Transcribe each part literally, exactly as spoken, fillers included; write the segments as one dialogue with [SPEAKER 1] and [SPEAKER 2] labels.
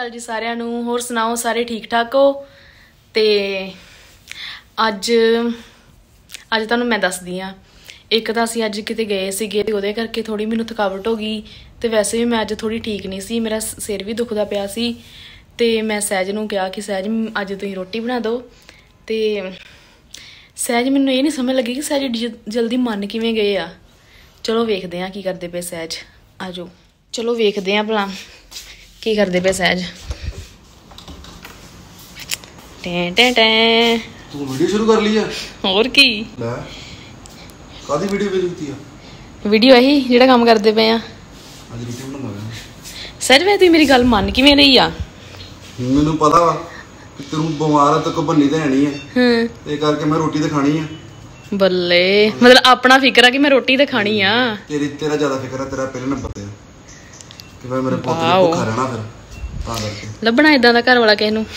[SPEAKER 1] अकाल जी सारिਆਂ ਨੂੰ। ਹੋਰ ਸੁਣਾਓ, ਸਾਰੇ ठीक ठाक हो? ਤੇ ਅੱਜ ਅੱਜ ਤੁਹਾਨੂੰ ਮੈਂ ਦੱਸਦੀ ਆ। ਇੱਕ ਤਾਂ ਅਸੀਂ ਅੱਜ ਕਿਤੇ ਗਏ ਸੀਗੇ ਤੇ ਉਹਦੇ ਕਰਕੇ ਥੋੜੀ ਮੈਨੂੰ ਥਕਾਵਟ ਹੋ ਗਈ ਤੇ ਵੈਸੇ ਵੀ ਮੈਂ ਅੱਜ ਥੋੜੀ ਠੀਕ ਨਹੀਂ ਸੀ, ਮੇਰਾ ਸਿਰ ਵੀ ਦੁਖਦਾ ਪਿਆ ਸੀ ਤੇ ਮੈਂ ਸਹਿਜ ਨੂੰ ਕਿਹਾ ਕਿ ਸਹਿਜ ਅੱਜ ਤੁਸੀਂ ਰੋਟੀ ਬਣਾ ਦਿਓ ਤੇ ਸਹਿਜ ਮੈਨੂੰ ਇਹ ਨਹੀਂ ਸਮਝ ਲੱਗੀ ਕਿ ਸਹਿਜ ਜਲਦੀ ਮੰਨ ਕਿਵੇਂ ਗਏ ਆ। ਚਲੋ ਵੇਖਦੇ ਆ ਕੀ ਕਰਦੇ ਪਏ ਸਹਿਜ। ਆਜੋ ਚਲੋ ਵੇਖਦੇ ਆ ਭਲਾ ਕੀ ਕਰਦੇ ਪਏ ਸਹਿਜ। ਟੈਂ ਟੈਂ ਟੈਂ
[SPEAKER 2] ਤੂੰ ਵੀਡੀਓ ਸ਼ੁਰੂ ਕਰ ਲਈ ਆ?
[SPEAKER 1] ਹੋਰ ਕੀ
[SPEAKER 2] ਲੈ ਕਾਦੀ ਵੀਡੀਓ ਵੇਖ ਦਿੱਤੀ ਆ? ਵੀਡੀਓ
[SPEAKER 1] ਇਹੀ ਜਿਹੜਾ ਕੰਮ ਕਰਦੇ ਪਏ ਆ
[SPEAKER 2] ਅੱਜ ਰੋਟੀ ਬਣਾਉਂਦਾ।
[SPEAKER 1] ਸਹਿਜ ਵੇ ਤੂੰ ਮੇਰੀ ਗੱਲ ਮੰਨ ਕਿਵੇਂ ਰਹੀ ਆ?
[SPEAKER 2] ਮੈਨੂੰ ਪਤਾ ਵਾ ਕਿ ਤੂੰ ਬਿਮਾਰ ਆ ਤੇ ਕੋ ਬੰਨੀ ਤੇ ਹੈ ਨਹੀਂ ਆ।
[SPEAKER 1] ਹੂੰ
[SPEAKER 2] ਇਹ ਕਰਕੇ ਮੈਂ ਰੋਟੀ ਤੇ ਖਾਣੀ ਆ।
[SPEAKER 1] ਬੱਲੇ, ਮਤਲਬ ਆਪਣਾ ਫਿਕਰ ਆ ਕਿ ਮੈਂ ਰੋਟੀ ਤੇ ਖਾਣੀ ਆ।
[SPEAKER 2] ਤੇਰੀ ਤੇਰਾ ਜ਼ਿਆਦਾ ਫਿਕਰ ਆ, ਤੇਰਾ ਪਹਿਲੇ ਨੰਬਰ ਤੇ ਕਿ ਮੈਂ ਮੇਰੇ ਪੁੱਤ ਨੂੰ ਭੁੱਖਾ ਰਹਿਣਾ ਫਿਰ ਤਾਂ ਕਰਕੇ
[SPEAKER 1] ਲੱਭਣਾ ਇਦਾਂ ਦਾ ਘਰ ਵਾਲਾ ਕਿਸੇ ਨੂੰ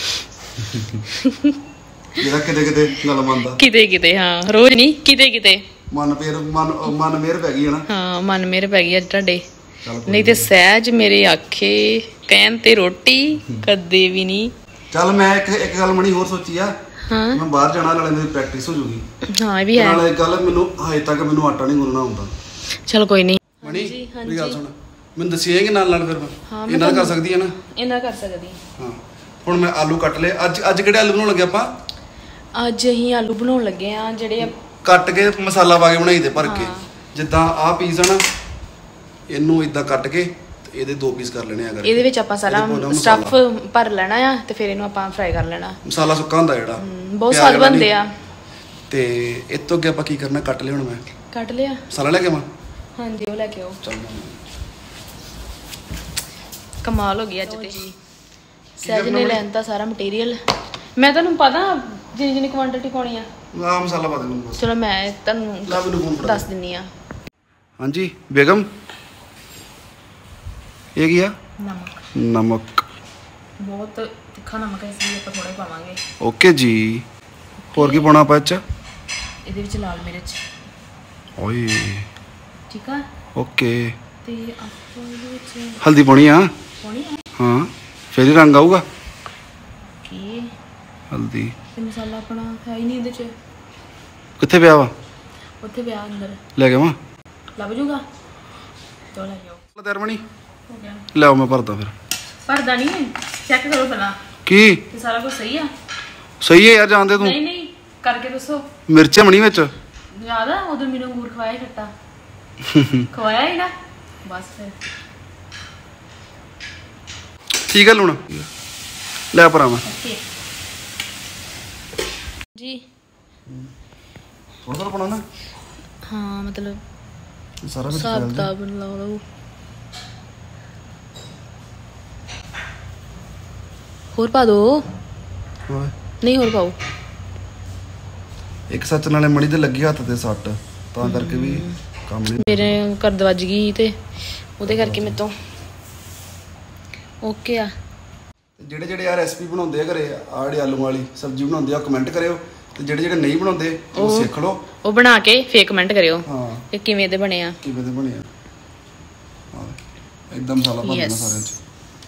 [SPEAKER 2] ਜਿਹੜਾ ਕਿਤੇ ਕਿਤੇ ਗੱਲ ਮੰਨਦਾ।
[SPEAKER 1] ਕਿਤੇ ਕਿਤੇ ਹਾਂ, ਰੋਜ਼ ਨਹੀਂ, ਕਿਤੇ ਕਿਤੇ
[SPEAKER 2] ਮਨ ਪੇਰ ਮਨ ਮਨ ਮੇਰ ਪੈ ਗਈ ਹਨਾ। ਹਾਂ
[SPEAKER 1] ਮਨ ਮੇਰ ਪੈ ਗਈ ਅੱਜ ਤੁਹਾਡੇ। ਨਹੀਂ ਤੇ ਸਹਿਜ ਮੇਰੇ ਆਖੇ ਕਹਿਣ ਤੇ ਰੋਟੀ ਕਦੇ ਵੀ ਨਹੀਂ। ਚੱਲ ਮੈਂ ਇੱਕ ਇੱਕ ਗੱਲ ਮਣੀ ਹੋਰ ਸੋਚੀ ਆ। ਹਾਂ ਮੈਂ ਬਾਹਰ ਜਾਣਾ, ਨਾਲੇ ਮੇਰੀ ਪ੍ਰੈਕਟਿਸ ਹੋ ਜੂਗੀ। ਹਾਂ ਇਹ ਵੀ ਹੈ। ਨਾਲੇ ਗੱਲ ਮੈਨੂੰ ਹਜੇ ਤੱਕ ਮੈਨੂੰ ਆਟਾ ਨਹੀਂ ਗੁੰਨਣਾ ਆਉਂਦਾ। ਚਲ ਕੋਈ ਨਹੀਂ ਮਣੀ, ਮੇਰੀ ਗੱਲ ਸੁਣ, ਮੈਨੂੰ ਦੱਸੀਏ ਕਿ ਨਾਲ ਨਾਲ ਫਿਰ ਮੈਂ ਇਹਨਾਂ ਕਰ ਸਕਦੀ ਹੈ ਨਾ? ਇਹਨਾਂ ਕਰ ਸਕਦੀ ਹਾਂ। ਹੁਣ ਮੈਂ ਆਲੂ ਕੱਟ ਲਏ। ਅੱਜ ਅੱਜ ਕਿਹੜੇ ਆਲੂ ਬਣਾਉਣ ਲੱਗੇ ਆਪਾਂ? ਅੱਜ ਅਸੀਂ ਆਲੂ ਬਣਾਉਣ ਲੱਗੇ ਆ ਜਿਹੜੇ ਕੱਟ ਕੇ ਮਸਾਲਾ ਪਾ ਕੇ ਬਣਾਈ ਦੇ ਭਰ ਕੇ। ਜਿੱਦਾਂ ਆਹ ਪੀਸ ਆ ਨਾ, ਇਹਨੂੰ ਇਦਾਂ ਕੱਟ ਕੇ ਤੇ ਇਹਦੇ ਦੋ ਪੀਸ ਕਰ ਲੈਣੇ ਆ। ਇਹਦੇ ਵਿੱਚ ਆਪਾਂ ਸਾਰਾ ਸਟਫ ਭਰ ਲੈਣਾ ਆ ਤੇ ਫਿਰ ਇਹਨੂੰ ਆਪਾਂ ਫਰਾਈ ਕਰ ਲੈਣਾ। ਮਸਾਲਾ ਸੁੱਕਾ ਹੁੰਦਾ ਜਿਹੜਾ, ਬਹੁਤ ਸਵਾਦ ਬਣਦੇ ਆ। ਤੇ ਇਸ ਤੋਂ ਅੱਗੇ ਆਪਾਂ ਕੀ ਕਰਨਾ? ਕੱਟ ਲਿਆ ਹੁਣ ਮੈਂ। ਕੱਟ ਲਿਆ ਮਸਾਲਾ ਲੈ ਕੇ ਆਵਾਂ? ਹਾਂਜੀ ਉਹ ਲੈ ਕੇ ਆਓ। ਚੱਲ ਕਮਾਲ ਹੋ ਗਈ ਅੱਜ ਤੇ। ਸਹਿਜ ਨੇ ਲੈਂਦਾ ਸਾਰਾ ਮਟੀਰੀਅਲ। ਮੈਂ ਤੁਹਾਨੂੰ ਪਤਾ ਜਿੰਨੀ ਜਿੰਨੀ ਕੁਆਂਟੀਟੀ ਪਾਉਣੀ ਆ। ਆ ਮਸਾਲਾ ਪਾ ਦੇ ਮੈਨੂੰ ਬਸ। ਚਲੋ ਮੈਂ ਤੁਹਾਨੂੰ ਦੱਸ ਦਿੰਨੀ ਆ। ਹਾਂਜੀ ਬੇਗਮ, ਇਹ ਕੀ ਆ? ਨਮਕ। ਨਮਕ ਬਹੁਤ ਤਿੱਖਾ ਨਮਕ ਹੈ, ਇਸ ਲਈ ਆਪਾਂ ਥੋੜਾ ਪਾਵਾਂਗੇ। ਓਕੇ ਜੀ। ਹੋਰ ਕੀ ਪਾਉਣਾ ਆਪਾਂ ਇਹ ਚ? ਇਹਦੇ ਵਿੱਚ ਲਾਲ ਮਿਰਚ। ਓਏ ਠੀਕ ਆ। ਓਕੇ। ਤੇ ਆਪਾਂ ਇਹਦੇ ਵਿੱਚ ਹਲਦੀ ਪਾਉਣੀ ਆ? ਪਾਉਣੀ ਆ ਹਾਂ, ਫਿਰ ਹੀ ਰੰਗ ਆਊਗਾ। ਓਕੇ ਹਲਦੀ ਤੇ ਮਸਾਲਾ ਆਪਣਾ ਹੈ ਹੀ ਨਹੀਂ ਇਹਦੇ ਚ। ਕਿੱਥੇ ਪਿਆ ਵਾ? ਉੱਥੇ ਪਿਆ ਅੰਦਰ। ਲੈ ਕੇ ਆਵਾਂ? ਲੱਭ ਜੂਗਾ ਤਾਂ ਲੈ ਕੇ ਆਓ। ਤਿਆਰ ਬਣੀ? ਹੋ ਗਿਆ। ਲਿਆਓ ਮੈਂ ਭਰਦਾ ਫਿਰ। ਭਰਦਾ ਨਹੀਂ, ਚੈੱਕ ਕਰੋ ਪਹਿਲਾਂ ਕੀ ਤੇ ਸਾਰਾ ਕੁਝ ਸਹੀ ਆ। ਸਹੀ ਹੈ ਯਾਰ, ਜਾਣਦੇ ਤੂੰ? ਨਹੀਂ ਨਹੀਂ ਕਰਕੇ ਦੱਸੋ। ਮਿਰਚਾਂ ਬਣੀ ਵਿੱਚ? ਯਾਦ ਆ ਉਦੋਂ ਮੈਨੂੰ ਅੰਗੂਰ ਖਵਾਇਆ ਖੱਟਾ ਖਵਾਇਆ ਹੀ ਨਾ, ਬਸ ਫਿਰ ਠੀਕ ਹੈ। ਲੂਣ ਲੈ ਭਰਾਵਾਂ ਜੀ। ਥੋੜਾ ਥੋੜਾ ਪਾਉਣਾ ਨਾ? ਹਾਂ ਮਤਲਬ ਸਾਰਾ ਵਿੱਚ ਸਾਬ ਦਾ ਬਣ ਲਾਓ। ਹੋਰ ਪਾ ਦੋ। ਨਹੀਂ ਹੋਰ ਪਾਓ। ਇੱਕ ਸੱਚ ਨਾਲੇ ਮਣੀ ਤੇ ਲੱਗੀ ਹੱਥ ਤੇ ਸੱਟ, ਤਾਂ ਕਰਕੇ ਵੀ ਕੰਮ ਨਹੀਂ। ਮੇਰੇ ਕਰਦ ਵੱਜ ਗਈ ਤੇ ਉਹਦੇ ਕਰਕੇ ਮੇਰੇ ਤੋਂ ਓਕੇ ਆ। ਜਿਹੜੇ ਜਿਹੜੇ ਆ ਰੈਸਪੀ ਬਣਾਉਂਦੇ ਆ ਘਰੇ ਆ ਜਿਹੜੀ ਆਲੂ ਵਾਲੀ ਸਬਜ਼ੀ ਬਣਾਉਂਦੇ ਆ, ਕਮੈਂਟ ਕਰਿਓ। ਤੇ ਜਿਹੜੇ ਜਿਹੜੇ ਨਹੀਂ ਬਣਾਉਂਦੇ ਉਹ ਸਿੱਖ ਲਓ, ਉਹ ਬਣਾ ਕੇ ਫੇਰ ਕਮੈਂਟ ਕਰਿਓ ਹਾਂ ਕਿ ਕਿਵੇਂ ਦੇ ਬਣੇ ਆ, ਕਿਵੇਂ ਦੇ ਬਣੇ ਆ। ਹਾਂ ਇੱਕਦਮ ਮਸਾਲਾ ਪਾ ਦੇਣਾ ਸਾਰਿਆਂ ਚ।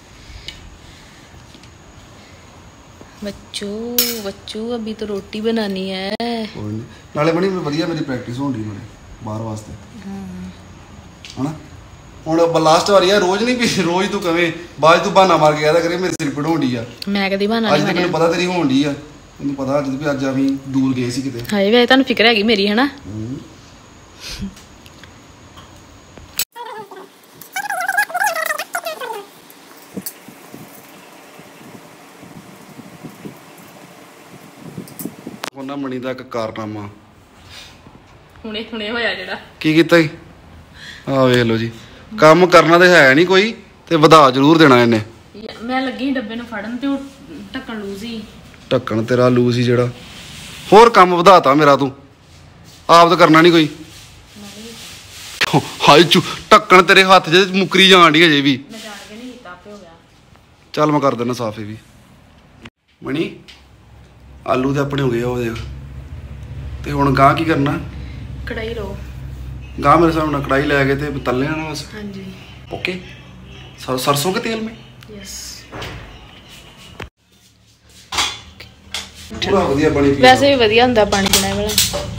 [SPEAKER 1] बच्चों बच्चों अभी तो रोटी बनानी है। कोई नहीं, नाले बनी वधिया मेरी प्रैक्टिस होनी मेरे बाहर वास्ते है ना। ਹੁਣ ਲਾਸਟ ਵਾਰੀ ਆ, ਰੋਜ਼ ਨਹੀਂ ਵੀ ਰੋਜ਼ ਤੂੰ ਕਵੇਂ ਬਾਅਦ ਤੂੰ ਬਹਾਨਾ ਮਾਰ ਕੇ ਆਦਾ ਕਰੇ ਮੇਰੀ ਸਿਰ ਪੀੜ ਹੋਣੀ ਆ। ਮੈਂ ਕਦੀ ਬਹਾਨਾ ਨਹੀਂ ਮਾਰਿਆ। ਅੱਜ ਮੈਨੂੰ ਪਤਾ ਤੇਰੀ ਹੋਣੀ ਆ, ਮੈਨੂੰ ਪਤਾ ਅੱਜ ਵੀ ਅੱਜ ਆਵੀਂ ਦੂਰ ਗਏ ਸੀ ਕਿਤੇ। ਹਾਏ ਵੇ ਤੁਹਾਨੂੰ ਫਿਕਰ ਹੈਗੀ ਮੇਰੀ, ਹੈ ਨਾ। ਉਹਨਾਂ ਮਣੀ ਦਾ ਇੱਕ ਕਾਰਨਾਮਾ ਹੁਣੇ ਹੁਣੇ ਹੋਇਆ। ਜਿਹੜਾ ਕੀ ਕੀਤਾ ਜੀ? ਆਹ ਵੇਖ ਲਓ ਜੀ, ਕੰਮ ਕਰਨਾ ਤੇ ਹੈ ਨਹੀਂ ਕੋਈ ਤੇ ਵਧਾ ਜ਼ਰੂਰ ਦੇਣਾ ਇਹਨੇ। ਮੈਂ ਲੱਗੀ ਡੱਬੇ ਨੂੰ ਫੜਨ ਤੇ ਉਹ ਢੱਕਣ ਲੂਜ਼ ਹੀ। ਢੱਕਣ ਤੇਰਾ ਲੂਜ਼ ਹੀ ਜਿਹੜਾ, ਹੋਰ ਕੰਮ ਵਧਾਤਾ ਮੇਰਾ ਤੂੰ। ਆਪ ਤਾਂ ਕਰਨਾ ਨਹੀਂ ਕੋਈ। ਹਾਏ ਚੂ ਢੱਕਣ ਤੇਰੇ ਹੱਥ 'ਚ ਮੁੱਕਰੀ ਜਾਣ ਡਈ ਅਜੇ ਵੀ। ਮੈਂ ਜਾਣ ਕੇ ਨਹੀਂ ਕੀਤਾ, ਆਪੇ ਹੋ ਗਿਆ। ਚੱਲ ਮੈਂ ਕਰ ਦਿੰਦਾ ਸਾਫ਼। ਇਹ ਵੀ ਮਣੀ ਆਲੂ ਤੇ ਆਪਣੇ ਹੋ ਗਏ ਉਹ ਦੇਖ। ਤੇ ਹੁਣ ਗਾਂ ਕੀ ਕਰਨਾ? ਕੜਾਈ ਲਓ। गाँव मेरे सामने कढ़ाई ले गए थे, तलने आना बस। हाँ जी ओके। सर, सरसों के तेल में? यस।
[SPEAKER 2] ਪੂਰਾ ਵਧੀਆ ਪਾਣੀ ਪੀਣਾ।
[SPEAKER 1] ਵੈਸੇ ਵੀ ਵਧੀਆ ਹੁੰਦਾ ਪਾਣੀ ਪੀਣਾ ਵਾਲਾ।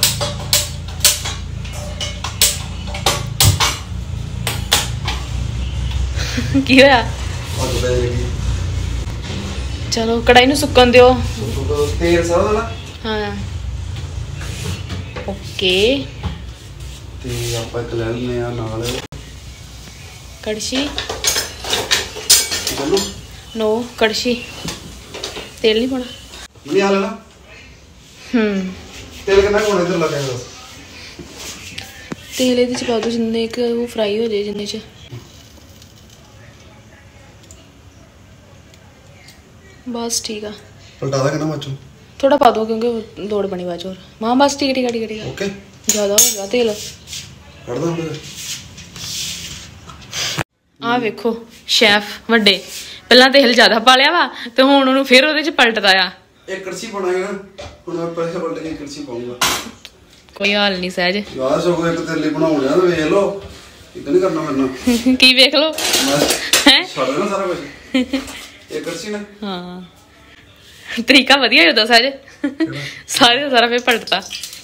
[SPEAKER 1] ਕੀ ਹੋਇਆ?
[SPEAKER 2] ਅੱਗ ਪੈ ਜਾਏਗੀ।
[SPEAKER 1] ਚਲੋ ਕੜਾਈ ਨੂੰ ਸੁੱਕਣ ਦਿਓ।
[SPEAKER 2] ਤੇਲ ਸਾਰਾ ਨਾ।
[SPEAKER 1] ਹਾਂ ਓਕੇ।
[SPEAKER 2] ਤੇ ਆਪਾਂ ਇੱਕ ਲੈ ਲੈਣੇ ਆ ਨਾਲ
[SPEAKER 1] ਕੜਛੀ।
[SPEAKER 2] ਚੱਲੋ
[SPEAKER 1] ਨੋ ਕੜਛੀ। ਤੇਲ ਨਹੀਂ ਪਾਉਣਾ।
[SPEAKER 2] ਨਹੀਂ ਆ ਲੈਣਾ।
[SPEAKER 1] ਹੂੰ
[SPEAKER 2] ਤੇਲ ਕਿੰਨਾ ਕੋਣ ਇਧਰ ਲੱਗਿਆ ਬਸ।
[SPEAKER 1] ਤੇਲ ਇਹਦੇ ਚ ਪਾ ਦੋ ਜਿੰਨੇ ਕਿ ਉਹ ਫਰਾਈ ਹੋ ਜਾਏ ਜਿੰਨੇ ਚ। बस ठीक है।
[SPEAKER 2] पलटा देगा ना माचो
[SPEAKER 1] थोड़ा पा दो क्योंकि दौड़ बनी बाज और मां बस ठीक है ठीक है ठीक है
[SPEAKER 2] ओके।
[SPEAKER 1] ज्यादा हो गया तेल
[SPEAKER 2] कर दो फिर।
[SPEAKER 1] आ देखो शेफ ਵੱਡੇ ਪਹਿਲਾਂ ਤੇਲ ਜ਼ਿਆਦਾ ਪਾ ਲਿਆ ਵਾ ਤੇ ਹੁਣ ਉਹਨੂੰ ਫਿਰ ਉਹਦੇ ਚ ਪਲਟਦਾ ਆ।
[SPEAKER 2] एक कड़छी बनाएगा ਹੁਣ ਮੈਂ ਪਹਿਲੇ ਪਲਟ ਕੇ ਕੜਛੀ ਪਾਉਂਗਾ।
[SPEAKER 1] ਕੋਈ ਹਾਲ ਨਹੀਂ ਸਹਿਜ
[SPEAKER 2] ਯਾਰ ਸਗੋਂ ਇੱਕ ਤੇਰੇ ਲਈ ਬਣਾਉਣ ਲਿਆ ਤੇ ਵੇਖ ਲਓ ਇਹ ਨਹੀਂ ਕਰਨਾ ਮੈਨੂੰ।
[SPEAKER 1] ਕੀ ਵੇਖ ਲਓ
[SPEAKER 2] ਹੈ ਛੱਡ ਦੇਣਾ ਸਾਰਾ ਕੁਝ। ਇਹ ਕੜਛੀ ਨਾ
[SPEAKER 1] ਹਾਂ ਤਰੀਕਾ ਵਧੀਆ ਹੁੰਦਾ ਸਹਿਜ ਸਾਰੇ ਦਾ ਸਾਰਾ ਫਿਰ ਪਲਟਦਾ।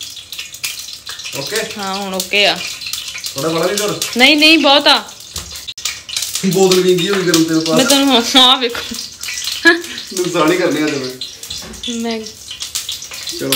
[SPEAKER 2] ਓਕੇ
[SPEAKER 1] ਹਾਂ ਹੁਣ ਓਕੇ ਆ।
[SPEAKER 2] ਥੋੜਾ ਬੜਾ ਵੀ ਕਰ।
[SPEAKER 1] ਨਹੀਂ ਨਹੀਂ ਬਹੁਤ ਆ।
[SPEAKER 2] ਬੋਤਲ ਵਿੰਗੀ ਹੋਈ ਗਰਮ ਤੇਲ ਪਾ।
[SPEAKER 1] ਮੈਂ ਤੁਹਾਨੂੰ ਹਾਂ ਵੇਖੋ
[SPEAKER 2] ਨੁਕਸਾਨ ਹੀ ਕਰਨੇ ਆ ਤੇ
[SPEAKER 1] ਮੈਂ
[SPEAKER 2] ਚਲੋ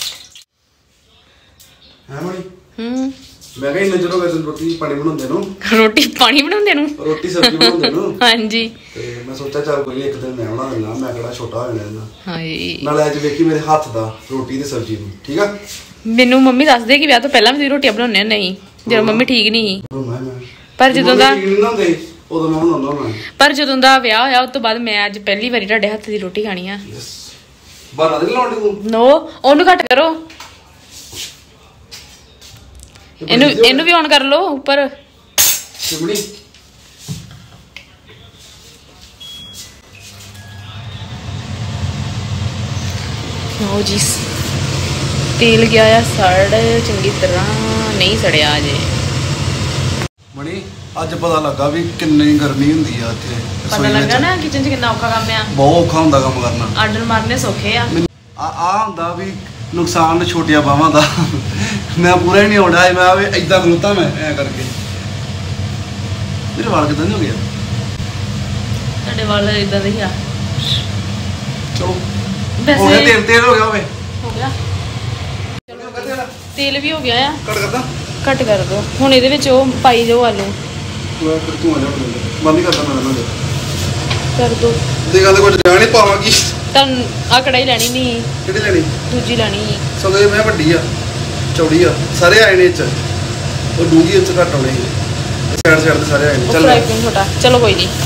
[SPEAKER 2] ਹੈ ਮਣੀ।
[SPEAKER 1] ਹੂੰ
[SPEAKER 2] ਮੈਂ ਕਿਹਾ ਇੰਨਾ ਚਿਰ ਹੋ ਗਿਆ ਤੈਨੂੰ ਰੋਟੀ ਪਾਣੀ ਬਣਾਉਂਦੇ ਨੂੰ।
[SPEAKER 1] ਰੋਟੀ ਪਾਣੀ ਬਣਾਉਂਦੇ ਨੂੰ
[SPEAKER 2] ਰੋਟੀ ਸਬਜ਼ੀ ਬਣਾਉਂਦੇ ਨੂੰ।
[SPEAKER 1] ਹਾਂਜੀ
[SPEAKER 2] ਤੇ ਮੈਂ ਸੋਚਿਆ ਚੱਲ ਕੋਈ ਇੱਕ ਦਿਨ ਮੈਂ ਬਣਾ ਲੈਣਾ। ਮੈਂ ਕਿਹੜਾ ਛੋਟਾ ਹੋ ਜਾਣਾ।
[SPEAKER 1] ਹਾਏ
[SPEAKER 2] ਨਾਲੇ ਅੱਜ ਵੇਖੀ ਮੇਰੇ ਹੱਥ ਦਾ ਰੋਟੀ ਤੇ ਸਬਜ਼ੀ ਨੂੰ। ਠੀਕ ਆ।
[SPEAKER 1] ਮੈਨੂੰ ਮੰਮੀ ਦੱਸਦੇ ਕਿ ਵਿਆਹ ਤੋਂ ਪਹਿਲਾਂ ਵੀ ਤੁਸੀਂ ਰੋਟੀਆਂ ਬਣਾਉਂਦੇ ਨਹੀਂ ਜਦੋਂ ਮੰਮੀ ਠੀਕ ਨਹੀਂ ਸੀ।
[SPEAKER 2] ਮੈਂ ਮੈਂ
[SPEAKER 1] ਪਰ ਜਦੋਂ ਦਾ
[SPEAKER 2] ਉਦੋਂ ਮੈਂ ਬਣਾਉਂਦਾ ਮੈਂ।
[SPEAKER 1] ਪਰ ਜਦੋਂ ਦਾ ਵਿਆਹ ਹੋਇਆ ਉਸ ਤੋਂ ਬਾਅਦ ਮੈਂ ਅੱਜ ਪਹਿਲੀ ਵਾਰੀ ਤੁਹਾਡੇ ਹੱਥ ਦੀ ਰੋਟੀ ਖਾਣੀ ਆ।
[SPEAKER 2] ਬਾਹਰ ਨਹੀਂ ਲਾਉਂਦੀ ਤੂੰ।
[SPEAKER 1] ਨੋ ਉਹਨੂੰ ਘੱਟ ਕਰੋ। ਇਹਨੂੰ ਇਹਨੂੰ ਵੀ ਔਨ ਕਰ ਲਓ ਉੱਪਰ।
[SPEAKER 2] ਸਿਮਣੀ
[SPEAKER 1] ਹੋ ਜੀ ਤੇਲ ਗਿਆ ਆ ਸੜ ਚੰਗੀ ਤਰ੍ਹਾਂ ਨਹੀਂ ਸੜਿਆ ਅਜੇ।
[SPEAKER 2] ਮਣੀ ਅੱਜ ਪਤਾ ਲੱਗਾ ਵੀ ਕਿੰਨੀ ਗਰਮੀ ਹੁੰਦੀ ਆ ਇੱਥੇ।
[SPEAKER 1] ਪਤਾ ਲੱਗਾ ਨਾ ਕਿਚਨ 'ਚ ਕਿੰਨਾ ਔਖਾ ਕੰਮ ਆ।
[SPEAKER 2] ਬਹੁਤ ਔਖਾ ਹੁੰਦਾ ਕੰਮ ਕਰਨਾ।
[SPEAKER 1] ਆਰਡਰ ਮਾਰਨੇ ਸੌਖੇ ਆ।
[SPEAKER 2] ਆ ਆ ਹੁੰਦਾ ਵੀ ਨੁਕਸਾਨ ਛੋਟੀਆਂ ਬਾਹਾਂ ਦਾ। ਮੈਂ ਪੂਰਾ ਹੀ ਨਹੀਂ ਆਉਂਦਾ। ਮੈਂ ਵੀ ਇਦਾਂ ਖਲੋਤਾ ਮੈਂ ਐ ਕਰਕੇ। ਮੇਰੇ ਵਾਲ ਕਿਦਾਂ ਨਹੀਂ ਹੋ ਗਿਆ।
[SPEAKER 1] ਤੁਹਾਡੇ ਵਾਲ ਇਦਾਂ ਦੇ ਹੀ ਆ।
[SPEAKER 2] ਚਲੋ ਹੋ ਗਿਆ ਤੇਲ ਤੇਲ ਹੋ ਗਿਆ ਹੋਵੇ।
[SPEAKER 1] ਹੋ ਗਿਆ ਤੇਲ ਵੀ ਹੋ ਗਿਆ ਆ।
[SPEAKER 2] ਕੱਟ ਕਰਦਾ
[SPEAKER 1] ਕੱਟ ਕਰ ਦੋ। ਹੁਣ ਇਹਦੇ ਵਿੱਚ ਉਹ ਪਾਈ ਜਾਓ ਆਲੂ।
[SPEAKER 2] ਤੂੰ ਆ ਜਾ ਬੰਦ ਕਰਦਾ ਮੈਂ ਨਾ
[SPEAKER 1] ਕਰ ਦੋ।
[SPEAKER 2] ਤੇ ਗੱਲ ਕੁਝ ਰਹਿ ਨਹੀਂ ਪਾਵਾਂਗੀ।
[SPEAKER 1] ਤਾਂ ਆ ਕੜਾਈ ਲੈਣੀ ਨਹੀਂ।
[SPEAKER 2] ਕਿਹੜੀ ਲੈਣੀ?
[SPEAKER 1] ਦੂਜੀ ਲੈਣੀ।
[SPEAKER 2] ਸਗੋਂ ਇਹ ਮੈਂ ਵੱਡੀ ਆ ਚੌੜੀ ਆ ਸਾਰੇ ਆਏ ਨੇ ਇਹ ਚ। ਉਹ ਡੂੰਗੀ ਉੱਚ ਘੱਟ ਆਉਣੇ ਸੀ। ਸਾਈਡ ਸਾਈਡ ਤੇ ਸਾਰੇ ਆਏ ਨੇ। ਚੱਲ
[SPEAKER 1] ਫਰਾਈ ਪੈਨ ਛੋਟਾ। ਚਲੋ ਕੋਈ ਨਹੀਂ।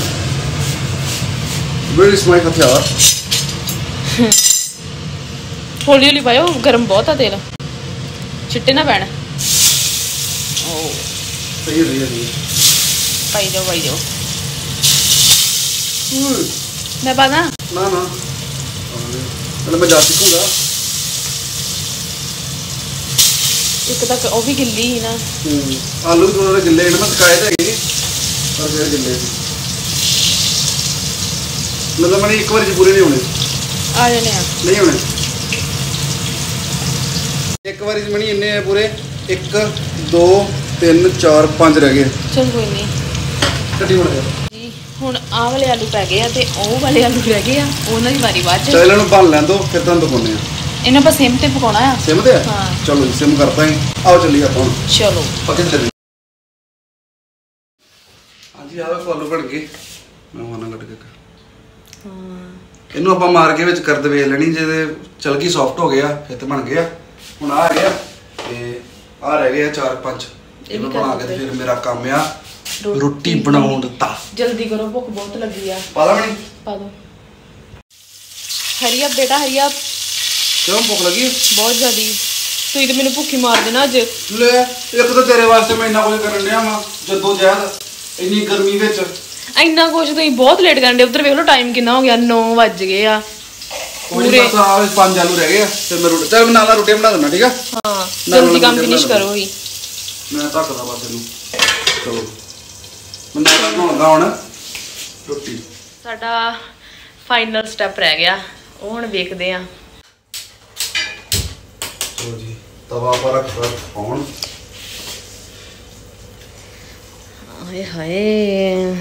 [SPEAKER 2] ਵੇਰੀ ਸਮਾਈ ਹਥਿਆਰ
[SPEAKER 1] ਹੌਲੀ ਹੌਲੀ ਪਾਇਓ ਗਰਮ ਬਹੁਤ ਆ ਤੇਲ ਛਿੱਟੇ ਨਾ ਪੈਣ।
[SPEAKER 2] ਸਹੀ ਰਹੀ ਹੈ
[SPEAKER 1] ਪਾਈ ਜਾਓ ਪਾਈ ਜਾਓ। ਮੈਂ ਪਾਦਾ
[SPEAKER 2] ਨਾ ਨਾ ਪਹਿਲਾਂ ਮੈਂ ਜਾ ਸਿੱਖੂਗਾ।
[SPEAKER 1] ਇੱਕ ਤਾਂ ਉਹ ਵੀ ਗਿੱਲੀ ਸੀ ਨਾ।
[SPEAKER 2] ਆਲੂ ਵੀ ਥੋੜੇ ਗਿੱਲੇ ਨੇ। ਮੈਂ ਸਕਾਏ ਤਾਂ ਹੈਗੇ ਪਰ ਫਿਰ ਗਿੱਲੇ ਸੀ। ਮਤਲਬ ਮਣੀ ਇੱਕ ਵਾਰੀ ਚ ਪੂਰੇ ਨਹੀਂ ਹੋਣੇ।
[SPEAKER 1] ਆ ਜਾਣੇ ਆ
[SPEAKER 2] ਨਹੀਂ ਹੋਣੇ ਇੱਕ ਵਾਰੀ ਚ ਮਣੀ ਇੰਨੇ ਆ ਪੂਰੇ। ਇੱਕ ਦੋ ਤਿੰਨ ਚਾਰ ਪੰਜ ਰਹਿ ਗਏ।
[SPEAKER 1] ਚਲ ਕੋਈ ਨਹੀਂ
[SPEAKER 2] ਕੱਟੀ ਬਣ ਗਿਆ
[SPEAKER 1] ਜੀ। ਹੁਣ ਆਹ ਵਾਲੇ ਆਲੂ ਪੈ ਗਏ ਆ ਤੇ ਉਹ ਵਾਲੇ ਆਲੂ ਰਹਿ ਗਏ ਆ। ਉਹਨਾਂ ਦੀ ਵਾਰੀ ਬਾਅਦ ਚ।
[SPEAKER 2] ਚੱਲ ਇਹਨਾਂ ਨੂੰ ਬਣ ਲੈਣ ਦੋ ਫਿਰ ਤੁਹਾਨੂੰ ਦਿਖਾਉਂਦੇ ਆ।
[SPEAKER 1] ਇਹਨਾਂ ਆਪਾਂ ਸਿਮ ਤੇ ਪਕਾਉਣਾ ਆ।
[SPEAKER 2] ਸਿਮ ਤੇ?
[SPEAKER 1] ਹਾਂ
[SPEAKER 2] ਚਲੋ ਜੀ ਸਿਮ ਕਰਤਾ ਹੈ। ਆਓ ਚੱਲੀਏ ਆਪਾਂ ਹੁਣ।
[SPEAKER 1] ਚਲੋ
[SPEAKER 2] ਪੱਕੇ ਚੱਲੀਏ। ਹਾਂਜੀ ਆਹ ਫੋਲੋ ਬਣ ਗਏ। ਮੈਂ ਉਹਨਾਂ ਕੱਟ ਕੇ
[SPEAKER 1] ਹਾਂ
[SPEAKER 2] ਇਹਨੂੰ ਆਪਾਂ ਮਾਰ ਕੇ ਵਿੱਚ ਕਰਦ ਵੇਚ ਲੈਣੀ। ਜੇ ਚਲ ਗਈ ਸੌਫਟ ਹੋ ਗਿਆ ਫਿਰ ਤੇ ਬਣ ਗਿਆ। ਹੁਣ ਆ ਗਿਆ ਤੇ ਆ ਰਹਿ ਗਏ ਆ ਚਾਰ ਪੰਜ। ਇਹਨੂੰ ਬਣਾ ਕੇ ਫਿਰ ਮੇਰਾ ਕੰਮ ਆ ਰੋਟੀ ਬਣਾਉਣ ਦਾ।
[SPEAKER 1] ਜਲਦੀ ਕਰੋ ਭੁੱਖ ਬਹੁਤ ਲੱਗੀ ਆ।
[SPEAKER 2] ਪਾ ਲਾ ਬਣੀ
[SPEAKER 1] ਪਾ ਦੋ। ਹਰੀ ਅਪ ਬੇਟਾ ਹਰੀ ਅਪ।
[SPEAKER 2] ਕਿਉਂ ਭੁੱਖ ਲੱਗੀ?
[SPEAKER 1] ਬਹੁਤ ਜ਼ਿਆਦੀ। ਤੁਸੀਂ ਤੇ ਮੈਨੂੰ ਭੁੱਖੀ ਮਾਰ ਦੇਣਾ ਅੱਜ।
[SPEAKER 2] ਲੈ ਇੱਕ ਤਾਂ ਤੇਰੇ ਵਾਸਤੇ ਮੈਂ ਇੰਨਾ ਕੁਝ ਕਰਨ ਡਿਆ ਵਾਂ ਜਦੋਂ ਜਹਿਦ ਇੰਨੀ ਗਰਮੀ ਵਿੱਚ।
[SPEAKER 1] ਇੰਨਾ ਕੁਝ ਤੁਸੀਂ ਬਹੁਤ ਲੇਟ ਕਰਨ ਦੇ। ਉਧਰ ਵੇਖ ਲਓ ਟਾਈਮ ਕਿੰਨਾ ਹੋ ਗਿਆ। ਨੌ ਵੱਜ ਗਏ ਆ।
[SPEAKER 2] ਪੂਰੇ ਬਸ ਆ ਪੰਜ ਆਲੂ ਰਹਿ ਗਏ ਆ ਤੇ ਮੈਂ ਰੋਟੀ ਚੱਲ ਮੈਂ ਨਾਲ ਰੋਟੀ ਬਣਾ ਦਿੰਦਾ। ਠੀਕ ਆ
[SPEAKER 1] ਹਾਂ ਜਲਦੀ ਕੰਮ ਫਿਨਿਸ਼ ਕਰੋ ਹੀ।
[SPEAKER 2] ਮੈਂ ਧੱਕਦਾ ਬਸ ਇਹਨੂੰ। ਚਲੋ ਮੈਂ ਨਾਲ ਬਣਾਉਂਦਾ ਹੁਣ ਰੋਟੀ।
[SPEAKER 1] ਸਾਡਾ ਫਾਈਨਲ ਸਟੈਪ ਰਹਿ ਗਿਆ ਉਹ ਹੁਣ ਵੇਖਦੇ ਆ।
[SPEAKER 2] चलो जी तवा पर रख कर ऑन।
[SPEAKER 1] हाय हाय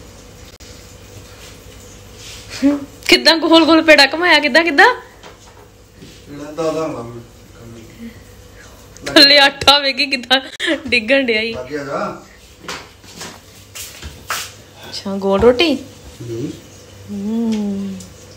[SPEAKER 1] कितना गोल गोल पेड़ा घुमाया किदा किदा थल्ले आटा वेगी किदा डिगन डिया ही। अच्छा गोल रोटी हम्म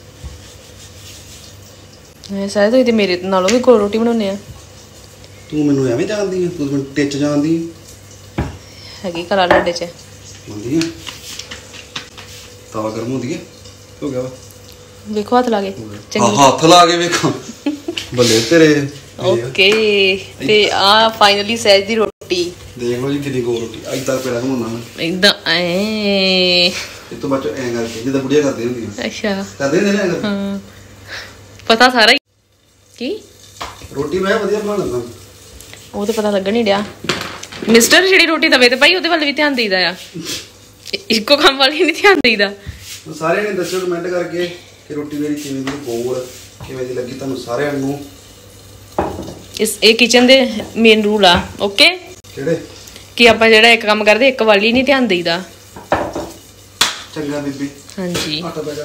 [SPEAKER 1] ऐसा तो इते मेरे नालों भी गोल रोटी बनाउने आ।
[SPEAKER 2] तू ਮੈਨੂੰ ਐਵੇਂ ਜਾਣਦੀ ਹੈ ਤੂੰ ਮੈਨੂੰ ਟਿੱਚ ਜਾਣਦੀ
[SPEAKER 1] ਹੈਗੀ ਕਲਾ ਲੱਡੇ ਚ
[SPEAKER 2] ਹੁੰਦੀ ਹੈ ਤਵਾ ਗਰਮ ਹੁੰਦੀ ਹੈ ਹੋ ਗਿਆ ਵਾ
[SPEAKER 1] ਵੇਖੋ ਹੱਥ ਲਾ ਕੇ
[SPEAKER 2] ਚੰਗੀ ਹੱਥ ਲਾ ਕੇ ਵੇਖੋ ਬੱਲੇ ਤੇਰੇ
[SPEAKER 1] ਓਕੇ ਤੇ ਆ ਫਾਈਨਲੀ ਸਹਿਜ ਦੀ ਰੋਟੀ
[SPEAKER 2] ਦੇਖ ਲਓ ਜੀ ਕਿੰਨੀ ਗੋਲ ਰੋਟੀ ਇਦਾਂ ਪੇੜਾ ਘੁਮਾਉਣਾ ਮੈਂ
[SPEAKER 1] ਇਦਾਂ ਐ
[SPEAKER 2] ਇਹ ਤੋਂ ਬੱਚੋ ਐਂ ਕਰਕੇ ਜਿੱਦਾਂ ਬੁੜੀਆਂ ਕਰਦੀਆਂ ਹੁੰਦੀਆਂ
[SPEAKER 1] ਅੱਛਾ
[SPEAKER 2] ਕਰਦੇ ਨੇ ਨਾ
[SPEAKER 1] ਹਾਂ ਪਤਾ ਸਾਰਾ ਕੀ
[SPEAKER 2] ਰੋਟੀ ਮੈਂ ਵਧੀਆ ਬਣਾ ਲੈਂਦਾ
[SPEAKER 1] ਉਹ ਤੇ ਪਤਾ ਲੱਗਣ ਨਹੀਂ ਡਿਆ ਮਿਸਟਰ ਜਿਹੜੀ ਰੋਟੀ ਦਵੇ ਤੇ ਭਾਈ ਉਹਦੇ ਵੱਲ ਵੀ ਧਿਆਨ ਦੇਈਦਾ ਆ ਇੱਕੋ ਕੰਮ ਵੱਲ ਹੀ ਨਹੀਂ ਧਿਆਨ ਦੇਈਦਾ।
[SPEAKER 2] ਸਾਰਿਆਂ ਨੇ ਦੱਸਿਓ ਕਮੈਂਟ ਕਰਕੇ ਕਿ ਰੋਟੀ ਮੇਰੀ ਕਿਵੇਂ ਦੀ ਗੋਲ ਕਿਵੇਂ ਦੀ ਲੱਗੀ ਤੁਹਾਨੂੰ ਸਾਰਿਆਂ ਨੂੰ।
[SPEAKER 1] ਇਸ ਇਹ ਕਿਚਨ ਦੇ ਮੇਨ ਰੂਲ ਆ ਓਕੇ
[SPEAKER 2] ਕਿਹੜੇ
[SPEAKER 1] ਕਿ ਆਪਾਂ ਜਿਹੜਾ ਇੱਕ ਕੰਮ ਕਰਦੇ ਇੱਕ ਵੱਲ ਹੀ ਨਹੀਂ ਧਿਆਨ ਦੇਈਦਾ।
[SPEAKER 2] ਚੰਗਾ ਬੀਬੀ
[SPEAKER 1] ਹਾਂਜੀ
[SPEAKER 2] ਆਟਾ ਪਾ ਜਾ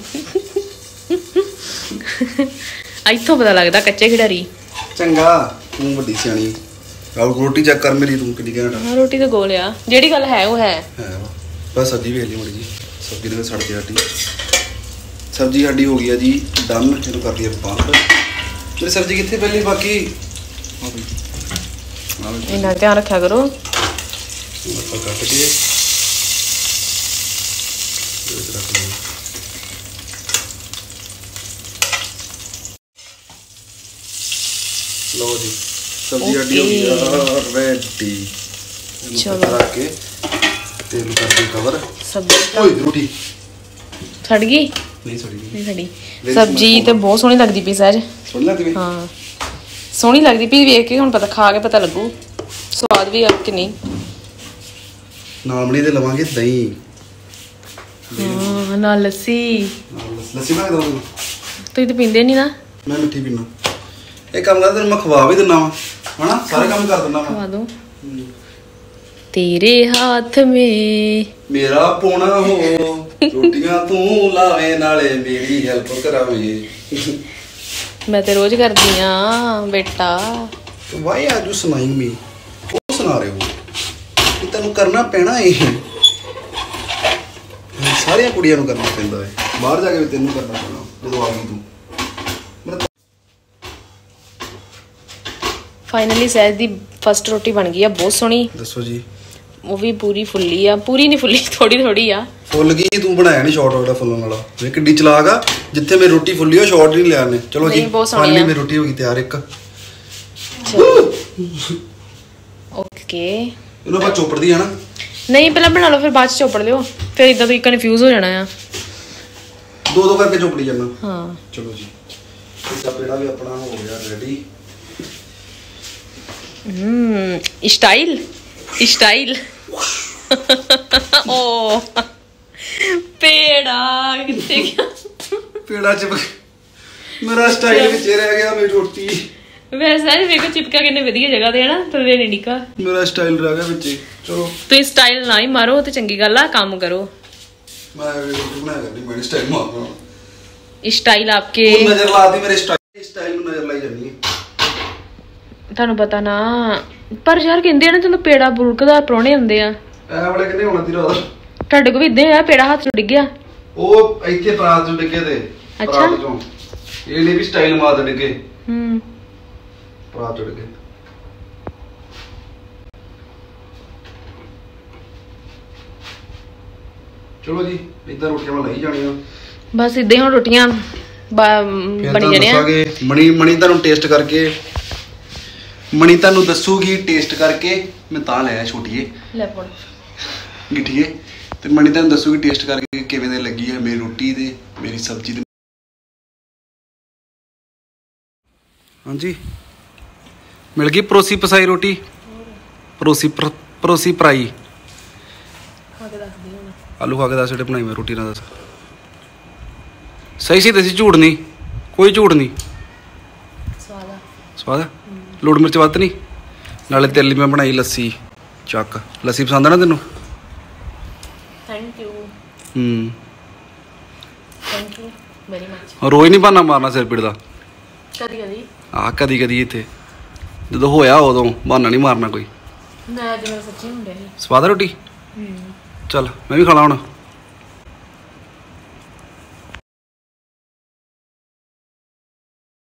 [SPEAKER 1] ਇੱਥੋਂ ਪਤਾ ਲੱਗਦਾ ਕੱਚੇ ਖਿਡਾਰੀ।
[SPEAKER 2] ਚੰਗਾ ਤੂੰ ਵੱਡੀ ਸਿਆਣੀ ਆਹ ਰੋਟੀ ਚੈੱਕ ਕਰ ਮੇਰੀ ਤੂੰ ਕਿੰਨੀ ਘੈਂਟ
[SPEAKER 1] ਹਾਂ ਰੋਟੀ ਤਾਂ ਗੋਲ ਆ ਜਿਹੜੀ ਗੱਲ ਹੈ ਉਹ ਹੈ
[SPEAKER 2] ਹੈ ਬਸ ਸਬਜ਼ੀ ਵੇਖ ਲਈ ਮੜੀ ਜੀ ਸਬਜ਼ੀ ਨੇ ਸੜ ਕੇ ਹਟੀ ਸਬਜ਼ੀ ਸਾਡੀ ਹੋ ਗਈ ਆ ਜੀ ਡਨ ਇਹਨੂੰ ਕਰ ਦਈਏ ਬੰਦ। ਮੇਰੀ ਸਬਜ਼ੀ ਕਿੱਥੇ ਪਹਿਲੀ ਬਾਕੀ
[SPEAKER 1] ਇਹਨਾਂ ਧਿਆਨ ਰੱਖਿਆ ਕਰੋ
[SPEAKER 2] ਆਪਾਂ ਕੱਟ ਕੇ ਰੱਖ ਲਓ। ਲਓ ਜੀ ਸਬਜ਼ੀ ਸਾਡੀ ਹੋ ਗਈ ਆ ਰੈਡੀ ਚਲੋ ਰੱਖ ਕੇ ਤੇਲ ਕਰ ਦੇ ਕਵਰ
[SPEAKER 1] ਸਬਜ਼ੀ
[SPEAKER 2] ਓਏ ਰੋਟੀ
[SPEAKER 1] ਸੜ ਗਈ
[SPEAKER 2] ਨਹੀਂ ਸੜੀ
[SPEAKER 1] ਨਹੀਂ ਸੜੀ ਸਬਜ਼ੀ ਤੇ ਬਹੁਤ ਸੋਹਣੀ ਲੱਗਦੀ ਪਈ ਸਹਿਜ
[SPEAKER 2] ਸੋਹਣੀ ਲੱਗਦੀ
[SPEAKER 1] ਹਾਂ ਸੋਹਣੀ ਲੱਗਦੀ ਪਈ ਵੇਖ ਕੇ ਹੁਣ ਪਤਾ ਖਾ ਕੇ ਪਤਾ ਲੱਗੂ ਸਵਾਦ ਵੀ ਆ ਕਿ ਨਹੀਂ।
[SPEAKER 2] ਨਾਲ ਬਣੀ ਤੇ ਲਵਾਂਗੇ ਦਹੀਂ
[SPEAKER 1] ਹਾਂ ਨਾਲ ਲੱਸੀ
[SPEAKER 2] ਲੱਸੀ ਬਣਾ ਕੇ ਦਵਾਂਗੇ
[SPEAKER 1] ਤੁਸੀਂ ਤਾਂ ਪੀਂਦੇ ਨਹੀਂ ਨਾ
[SPEAKER 2] ਮੈਂ ਮਿੱਠੀ ਪੀਣਾ ਇਹ ਕੰਮ ਕਰਦਾ ਤੈਨੂੰ ਮੈਂ ਖਵਾ ਵੀ ਦਿੰਦਾ ਵਾ ਹਨਾ ਸਾਰੇ ਕੰਮ ਕਰ ਦਿੰਦਾ
[SPEAKER 1] ਖਵਾ ਦੋ ਤੇਰੇ ਹੱਥ ਮੇ
[SPEAKER 2] ਮੇਰਾ ਪੋਣਾ ਹੋ ਰੋਟੀਆਂ ਤੂੰ ਲਾਵੇਂ ਨਾਲੇ ਮੇਰੀ ਹੈਲਪ ਕਰਾਵੇਂ
[SPEAKER 1] ਮੈਂ ਤੇ ਰੋਜ਼ ਕਰਦੀ ਆ ਬੇਟਾ।
[SPEAKER 2] Why are you smiling me ਉਹ ਸੁਣਾ ਰਹੇ ਹੋ ਕਿ ਤੈਨੂੰ ਕਰਨਾ ਪੈਣਾ ਇਹ ਸਾਰੀਆਂ ਕੁੜੀਆਂ ਨੂੰ ਕਰਨਾ ਪੈਂਦਾ ਹੈ ਬਾਹਰ ਜਾ ਕੇ ਵੀ ਤੈਨੂੰ ਕਰਨਾ ਪੈਣਾ ਜਦੋਂ ਆ ਗਈ ਤੂੰ। ਫਾਈਨਲੀ
[SPEAKER 1] ਸਹਿਜ ਦੀ ਫਸਟ ਰੋਟੀ ਬਣ ਗਈ ਆ ਬਹੁਤ ਸੋਹਣੀ।
[SPEAKER 2] ਦੱਸੋ ਜੀ
[SPEAKER 1] ਉਹ ਵੀ ਪੂਰੀ ਫੁੱਲੀ ਆ ਪੂਰੀ ਨਹੀਂ ਫੁੱਲੀ ਥੋੜੀ ਥੋੜੀ ਆ
[SPEAKER 2] ਫੁੱਲ ਗਈ ਤੂੰ ਬਣਾਇਆ ਨਹੀਂ ਸ਼ਾਰਟ ਆਰਡਰ ਫੁੱਲਣ ਵਾਲਾ ਵੇ ਕਿੱਡੀ ਚਲਾਕ ਆ ਜਿੱਥੇ ਮੇਰੀ ਰੋਟੀ ਫੁੱਲੀ ਉਹ ਸ਼ਾਰਟ ਨਹੀਂ ਲਿਆ ਨੇ। ਚਲੋ ਜੀ ਫਾਈਨਲੀ ਮੇਰੀ ਰੋਟੀ ਹੋ ਗਈ ਤਿਆਰ ਇੱਕ
[SPEAKER 1] ਓਕੇ
[SPEAKER 2] ਇਹਨੂੰ ਆਪਾਂ ਚੋਪੜਦੀ ਆ ਨਾ
[SPEAKER 1] ਨਹੀਂ ਪਹਿਲਾਂ ਬਣਾ ਲਓ ਫਿਰ ਬਾਅਦ ਚ ਚੋਪੜ ਲਿਓ ਫਿਰ ਇਦਾਂ ਤੁਸੀਂ ਕਨਫਿਊਜ਼ ਹੋ ਜਾਣਾ ਆ
[SPEAKER 2] ਦੋ ਦੋ ਕਰਕੇ ਚੋਪੜੀ ਜਾਣਾ।
[SPEAKER 1] ਹਾਂ
[SPEAKER 2] ਚਲੋ ਜੀ ਇਹਦਾ ਪੇੜਾ ਵੀ ਆਪਣਾ ਹੋ ਗਿਆ ਰੈਡੀ।
[SPEAKER 1] ਹਮ ਸਟਾਈਲ ਸਟਾਈਲ ਓ ਪੇੜਾ ਕਿੱਥੇ ਗਿਆ
[SPEAKER 2] ਪੇੜਾ ਚ ਮੇਰਾ ਸਟਾਈਲ ਵਿੱਚ ਰਹਿ ਗਿਆ ਮੇਰੀ ਰੋਟੀ
[SPEAKER 1] ਵੈਸੇ ਹੀ ਵੇਖੋ ਚਿਪਕਾ ਕਿੰਨੇ ਵਧੀਆ ਜਗ੍ਹਾ ਤੇ ਹੈ ਨਾ ਥੱਲੇ ਨਹੀਂ ਨਿਕਾ
[SPEAKER 2] ਮੇਰਾ ਸਟਾਈਲ ਰਹਿ ਗਿਆ ਵਿੱਚ ਚਲੋ
[SPEAKER 1] ਤੁਸੀਂ ਸਟਾਈਲ ਨਾ ਹੀ ਮਾਰੋ ਤੇ ਚੰਗੀ ਗੱਲ ਆ ਕੰਮ ਕਰੋ
[SPEAKER 2] ਮੈਂ ਰੋਟੀ ਬਣਾ ਕਰਨੀ ਮੈਂ ਸਟਾਈਲ ਮਾਰਨਾ
[SPEAKER 1] ਸਟਾਈਲ ਆਪਕੇ
[SPEAKER 2] ਨਜ਼ਰ ਲਾਦੀ ਮੇਰੇ ਸਟਾਈਲ ਸਟਾਈਲ ਨੂੰ ਨਜ਼ਰ ਲਾਈ ਜਾਂਦੀ ਹੈ
[SPEAKER 1] ਤੁਹਾਨੂੰ ਪਤਾ ਨਾ ਪਰ ਯਾਰ ਕਹਿੰਦੇ ਆ ਨਾ ਜਦੋਂ ਪੇੜਾ ਬੁਲਕਦਾ ਪ੍ਰਾਹੁਣੇ ਹੁੰਦੇ ਆ
[SPEAKER 2] ਐ ਵਾਲੇ ਕਿੰਨੇ ਹੋਣਾ ਤੀ ਰਾਤ
[SPEAKER 1] ਤੁਹਾਡੇ ਕੋ ਵੀ ਇਦਾਂ ਆ ਪੇੜਾ ਹੱਥ ਚ ਡਿੱਗਿਆ
[SPEAKER 2] ਉਹ ਇੱਥੇ ਪਰਾਤ ਚ ਡਿੱਗੇ ਤੇ ਪਰਾਤ ਚੋਂ ਇਹ ਲਈ ਵੀ ਸਟਾਈਲ ਮਾਰ ਡਿੱਗੇ
[SPEAKER 1] ਹੂੰ
[SPEAKER 2] ਪਰਾਤ ਚ ਡਿੱਗੇ ਚਲੋ ਜੀ ਇਦਾਂ ਰੋਟੀਆਂ ਮੈਂ ਲਈ ਜਾਣੀਆਂ
[SPEAKER 1] ਬਸ ਇਦਾਂ ਹੀ ਹੁਣ ਰੋਟੀਆਂ ਬਣੀ ਜਾਣੀਆਂ
[SPEAKER 2] ਮਣੀ ਮਣੀ ਤੁਹਾਨੂੰ ਟੇਸਟ ਕਰਕੇ ਮਣੀ ਤੁਹਾਨੂੰ ਦੱਸੂਗੀ ਟੇਸਟ ਕਰਕੇ ਮੈਂ ਤਾਂ ਲਿਆ ਛੋਟੀਏ
[SPEAKER 1] ਲੈ ਪੜ
[SPEAKER 2] ਗਿੱਠੀਏ ਤੇ ਮਣੀ ਤੁਹਾਨੂੰ ਦੱਸੂਗੀ ਟੇਸਟ ਕਰਕੇ ਕਿਵੇਂ ਦੀ ਲੱਗੀ ਹੈ ਮੇਰੀ ਰੋਟੀ ਤੇ ਮੇਰੀ ਸਬਜ਼ੀ ਤੇ ਹਾਂਜੀ ਮਿਲ ਗਈ ਪਰੋਸੀ ਪਸਾਈ ਰੋਟੀ ਪਰੋਸੀ ਪਰੋਸੀ ਪਰਾਈ ਆਲੂ ਖਾ ਕੇ ਦੱਸ ਜਿਹੜੇ ਬਣਾਈ ਮੈਂ ਰੋਟੀ ਨਾਲ ਦੱਸ ਸਹੀ ਸੀ ਦੱਸੀ ਝੂਠ ਨਹੀਂ ਕੋਈ ਝੂਠ ਨਹੀਂ ਸਵਾਦ ਲੂਣ ਮਿਰਚ ਵੱਧ ਨਹੀਂ ਨਾਲੇ ਤੇਰੇ ਲਈ ਮੈਂ ਬਣਾਈ ਲੱਸੀ ਚੱਕ ਲੱਸੀ ਪਸੰਦ ਆ ਨਾ ਤੈਨੂੰ
[SPEAKER 1] ਥੈਂਕ ਯੂ
[SPEAKER 2] ਹੂੰ
[SPEAKER 1] ਥੈਂਕ ਯੂ ਵੈਰੀ ਮੱਚ
[SPEAKER 2] ਰੋਜ਼ ਨਹੀਂ ਬਹਾਨਾ ਮਾਰਨਾ ਸਿਰ ਪੀੜ ਦਾ
[SPEAKER 1] ਕਦੀ ਕਦੀ
[SPEAKER 2] ਆ ਕਦੀ ਕਦੀ ਇੱਥੇ ਜਦੋਂ ਹੋਇਆ ਉਦੋਂ ਬਹਾਨਾ ਨਹੀਂ ਮਾਰਨਾ ਕੋਈ
[SPEAKER 1] ਮੈਂ ਅੱਜ ਮੇਰਾ ਸੱਚੀ ਹੁੰਦਿਆ ਸੀ
[SPEAKER 2] ਸਵਾਦ ਆ ਰੋਟੀ
[SPEAKER 1] ਹੂੰ
[SPEAKER 2] ਚੱਲ ਮੈਂ ਵੀ ਖਾਣਾ ਹੁਣ